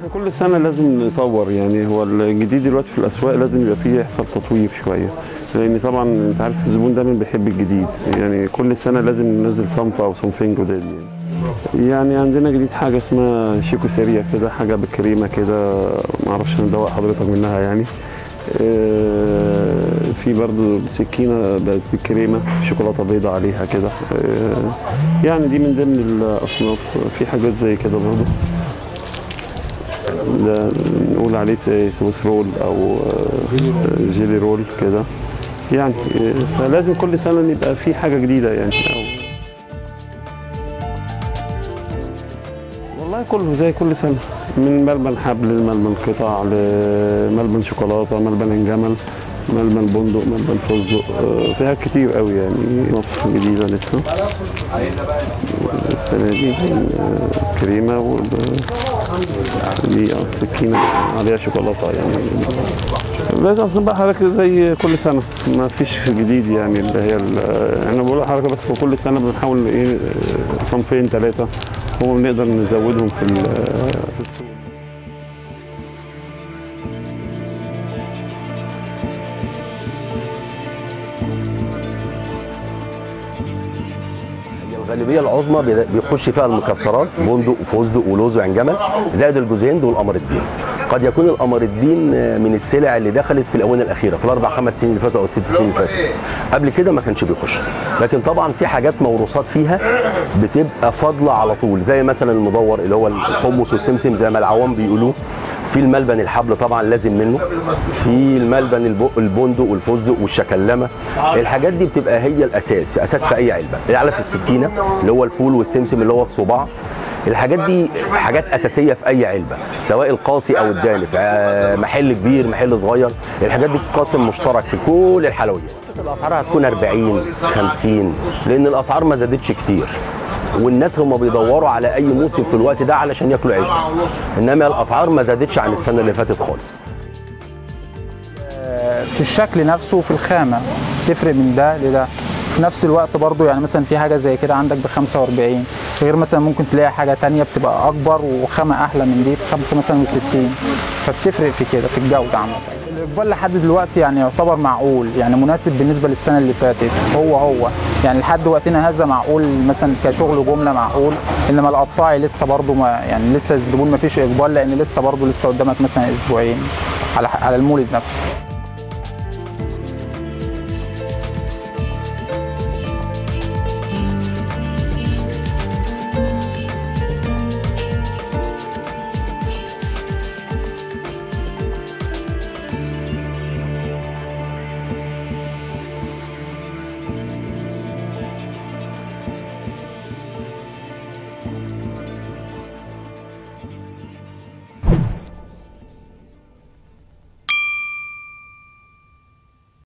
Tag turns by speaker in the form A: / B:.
A: احنا كل سنه لازم نطور، يعني هو الجديد دلوقتي في الاسواق لازم يبقى فيه يحصل تطوير شويه، لان طبعا انت عارف الزبون دايما بيحب الجديد، يعني كل سنه لازم ننزل صنف او صنفين جداد. يعني عندنا جديد حاجه اسمها شيكو سريع كده، حاجه بالكريمه كده، ما اعرفش ندوق حضرتك منها يعني. في برضو سكينه بالكريمه شوكولاته بيضاء عليها كده، يعني دي من ضمن الاصناف. في حاجات زي كده برضو، ده نقول عليه سويس رول او جيلي رول كده يعني. فلازم كل سنه يبقى في حاجه جديده يعني. والله كله زي كل سنه، من ملبن حبل لملبن قطع لملبن شوكولاته، ملبن انجمل، ملبن بندق، ملبن فستق، فيها كتير قوي يعني. نص جديده لسه السنه دي، كريمه دي سكينه عليها شوكولاته يعني. ده اصلا بقى حركه زي كل سنه، ما فيش جديد يعني. اللي هي انا بقول حركه بس، كل سنه بنحاول ايه صنفين ثلاثه هو بنقدر نزودهم في السوق.
B: الغالبيه العظمى بيخش فيها المكسرات، بندق وفستق ولوز وعين جمل، زائد الجوزين دول قمر الدين. قد يكون القمر الدين من السلع اللي دخلت في الاونه الاخيره، في الاربع خمس سنين اللي فاتوا او الست سنين اللي فاتوا. قبل كده ما كانش بيخش، لكن طبعا في حاجات موروثات فيها بتبقى فاضله على طول، زي مثلا المدور اللي هو الحمص والسمسم زي ما العوام بيقولوه. في الملبن الحبل طبعا لازم منه، في الملبن البندق والفستق والشكلمه. الحاجات دي بتبقى هي الاساس في اي علبه. العلف السكينه اللي هو الفول والسمسم اللي هو الصباع، الحاجات دي حاجات اساسيه في اي علبه، سواء القاسي او الدانف، محل كبير محل صغير، الحاجات دي قاسم مشترك في كل الحلويات. الاسعار هتكون 40 50، لان الاسعار ما زادتش كتير، والناس هم بيدوروا على اي موسم في الوقت ده علشان ياكلوا عيش بس، انما الاسعار ما زادتش عن السنه اللي فاتت خالص.
C: في الشكل نفسه وفي الخامه تفرق من ده لده. في نفس الوقت برضو يعني مثلا في حاجه زي كده عندك ب 45، غير مثلا ممكن تلاقي حاجه ثانيه بتبقى اكبر وخامه احلى من دي ب 5 مثلا و60، فبتفرق في كده في الجوده عامه. الاقبال لحد دلوقتي يعني يعتبر معقول، يعني مناسب بالنسبه للسنه اللي فاتت، هو يعني لحد وقتنا هذا معقول، مثلا كشغل جمله معقول. انما القطاعي لسه برضو ما يعني لسه الزبون ما فيش اقبال، لان لسه برضو لسه قدامك مثلا اسبوعين على المولد نفسه.